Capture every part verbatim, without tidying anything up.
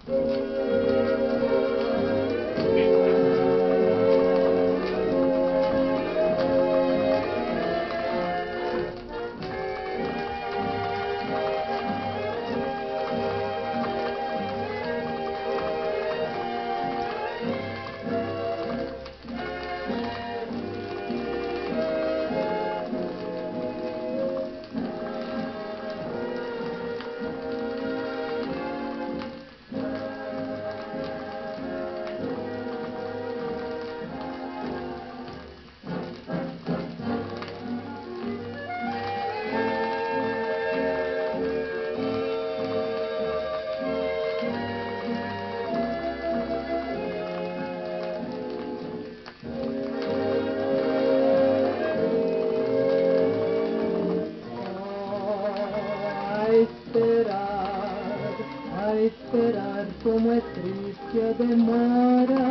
Esperar, a esperar como é triste a demora.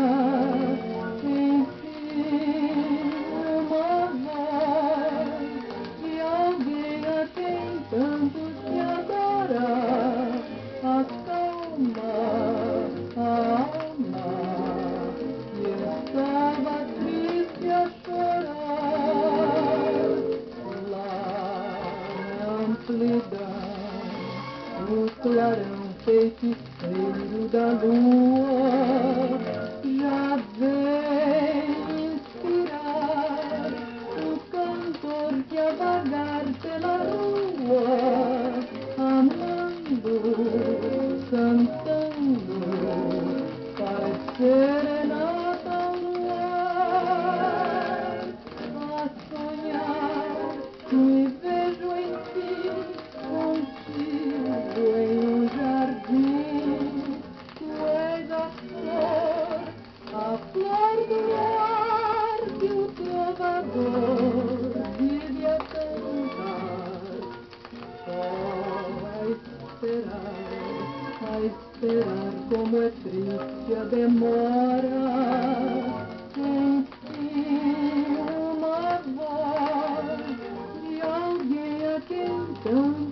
Enfim, uma voz de alguém a quem tanto se adora acalma a alma que estava triste a chorar. Lá na amplidão, o clarão feiticeiro da lua já vem inspirar o cantor que a vagar pela rua, amando, cantando, faz serenata ao luar. A sonhar me vejo em ti, contigo em um jardim. Tu és a flor, a flor do luar que o trovador vive a cantar. Só a esperar, a esperar como é triste a demora. Enfim, uma voz de alguém a quem tanto